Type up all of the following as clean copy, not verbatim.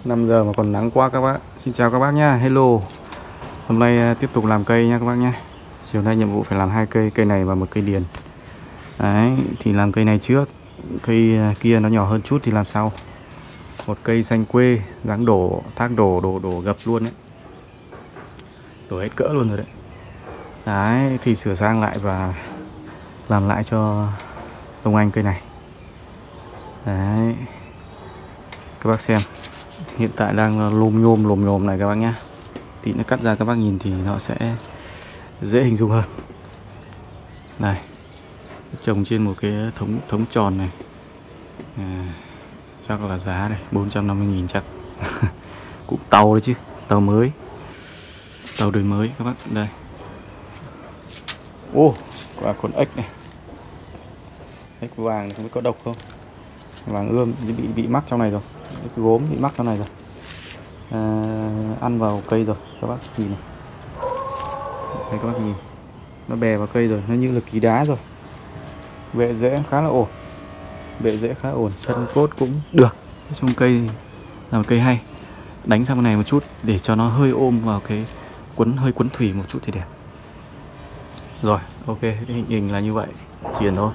5 giờ mà còn nắng quá các bác. Xin chào các bác nhá. Hello. Hôm nay tiếp tục làm cây nha các bác nhá. Chiều nay nhiệm vụ phải làm 2 cây, cây này và một cây điền. Đấy, thì làm cây này trước. Cây kia nó nhỏ hơn chút thì làm sau. Một cây xanh quê, dáng đổ, thác đổ gập luôn đấy. Đổ hết cỡ luôn rồi đấy. Đấy, thì sửa sang lại và làm lại cho ông anh cây này. Đấy, các bác xem. Hiện tại đang lồm nhồm này các bác nhá. Tí nó cắt ra các bác nhìn thì nó sẽ dễ hình dung hơn. Này, trồng trên một cái thống tròn này. Chắc là giá này 450.000 chắc. Cũng tàu đấy chứ, tàu mới, tàu đời mới các bác. Đây. Ô, quả con ếch này. Ếch vàng này không biết có độc không. Vàng ươm bị mắc trong này rồi. Ếch gốm bị mắc trong này rồi. Ăn vào cây rồi các bác nhìn này. Đây các bác nhìn, nó bè vào cây rồi, nó như là ký đá rồi. Bệ rễ khá là ổn, bệ rễ khá ổn, chân cốt cũng được. Trong cây là một cây hay. Đánh sang bên này một chút để cho nó hơi ôm vào cái hơi quấn thủy một chút thì đẹp. Rồi, ok, cái hình là như vậy, triển thôi.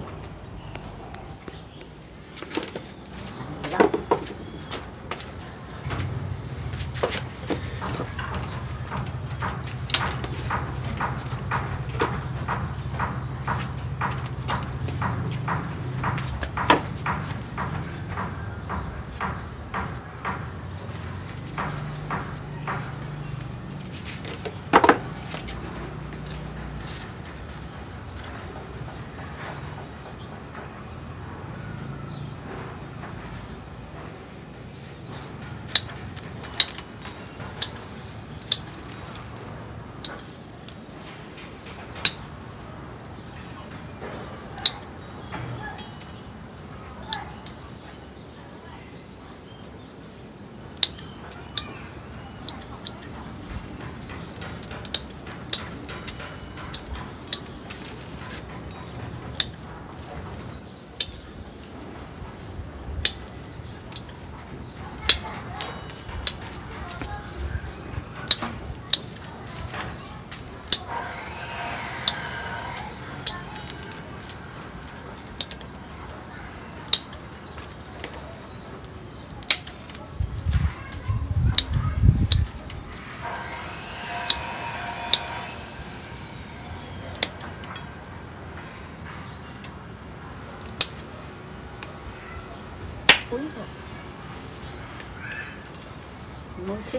Ôi giời, muốn chết.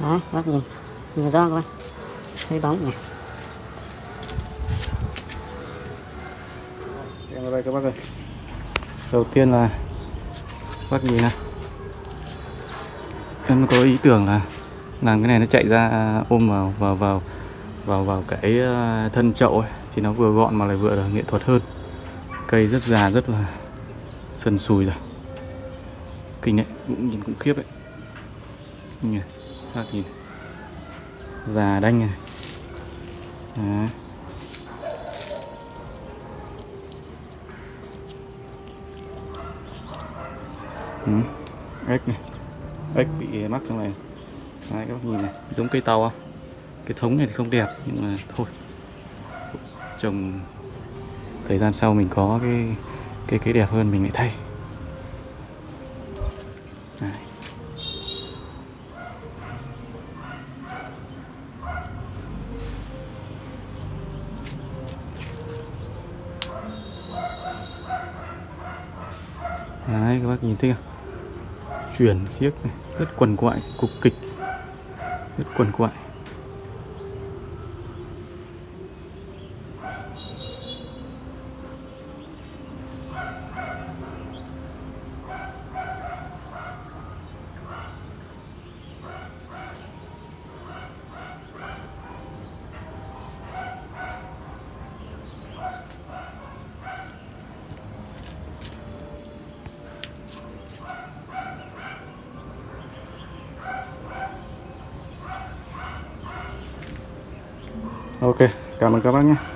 Đấy, bác nhìn rõ các bác, thấy bóng này. Em vào đây các bác ơi. Đầu tiên là bác nhìn này, em có ý tưởng là làm cái này nó chạy ra ôm vào cái thân chậu ấy, thì nó vừa gọn mà lại vừa là nghệ thuật hơn. Cây rất già, rất là sần sùi rồi, kinh đấy, cũng nhìn cũng khiếp đấy. Nhìn bác nhìn già đanh này. Đấy. Ếch này, ếch bị mắc trong này. Đấy, các bác nhìn này, giống cây tàu không? Cái thống này thì không đẹp nhưng mà thôi, trồng thời gian sau mình có cái đẹp hơn mình lại thay. Đấy. Đấy, các bác nhìn thấy không? Chuyển chiếc này, rất quằn quại, cục kịch, rất quằn quại. Ok, cảm ơn các bác nhé.